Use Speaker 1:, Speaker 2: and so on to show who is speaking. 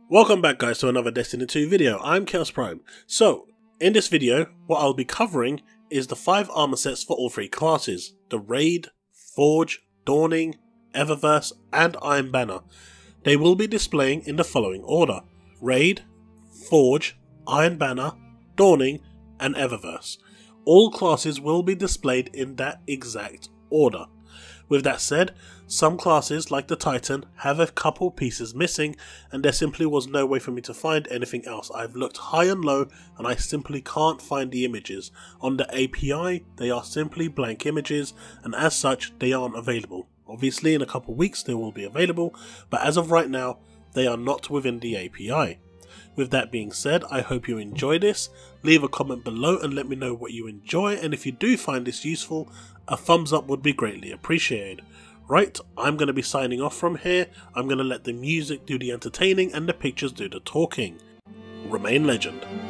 Speaker 1: Welcome back guys to another Destiny 2 video. I'm Chaos Prime. So, in this video, what I'll be covering is the 5 armor sets for all 3 classes. The Raid, Forge, Dawning, Eververse and Iron Banner. They will be displaying in the following order: Raid, Forge, Iron Banner, Dawning and Eververse. All classes will be displayed in that exact order. With that said, some classes like the Titan have a couple pieces missing and there simply was no way for me to find anything else. I've looked high and low and I simply can't find the images. On the API they are simply blank images and as such they aren't available. Obviously in a couple weeks they will be available, but as of right now they are not within the API. With that being said, I hope you enjoy this. Leave a comment below and let me know what you enjoy, and if you do find this useful, a thumbs up would be greatly appreciated. Right, I'm going to be signing off from here. I'm going to let the music do the entertaining and the pictures do the talking. Remain legend.